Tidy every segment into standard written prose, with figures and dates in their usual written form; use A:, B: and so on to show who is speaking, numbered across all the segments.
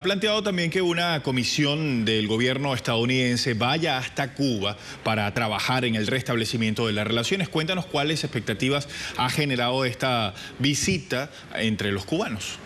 A: Planteado también que una comisión del gobierno estadounidense vaya hasta Cuba para trabajar en el restablecimiento de las relaciones. Cuéntanos cuáles expectativas ha generado esta visita entre los cubanos.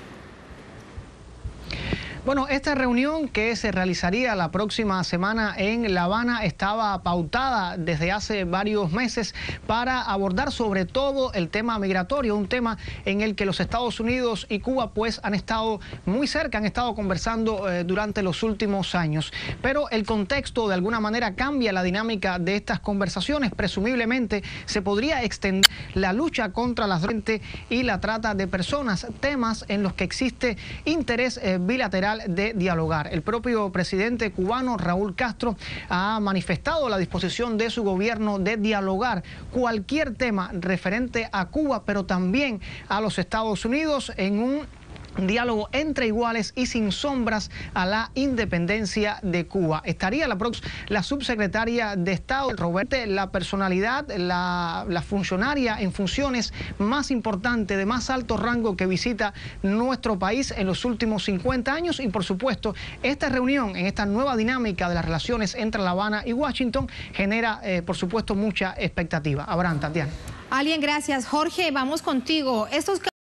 B: Bueno, esta reunión que se realizaría la próxima semana en La Habana estaba pautada desde hace varios meses para abordar sobre todo el tema migratorio, un tema en el que los Estados Unidos y Cuba pues han estado muy cerca, han estado conversando durante los últimos años. Pero el contexto de alguna manera cambia la dinámica de estas conversaciones. Presumiblemente se podría extender la lucha contra la droga y la trata de personas, temas en los que existe interés bilateral de dialogar. El propio presidente cubano, Raúl Castro, ha manifestado la disposición de su gobierno de dialogar cualquier tema referente a Cuba, pero también a los Estados Unidos en un diálogo entre iguales y sin sombras a la independencia de Cuba. Estaría la subsecretaria de Estado, Roberto, la personalidad, la funcionaria en funciones más importante, de más alto rango que visita nuestro país en los últimos 50 años. Y por supuesto, esta reunión en esta nueva dinámica de las relaciones entre La Habana y Washington genera, por supuesto, mucha expectativa. Abraham, Tatiana.
C: Alguien, gracias. Jorge, vamos contigo.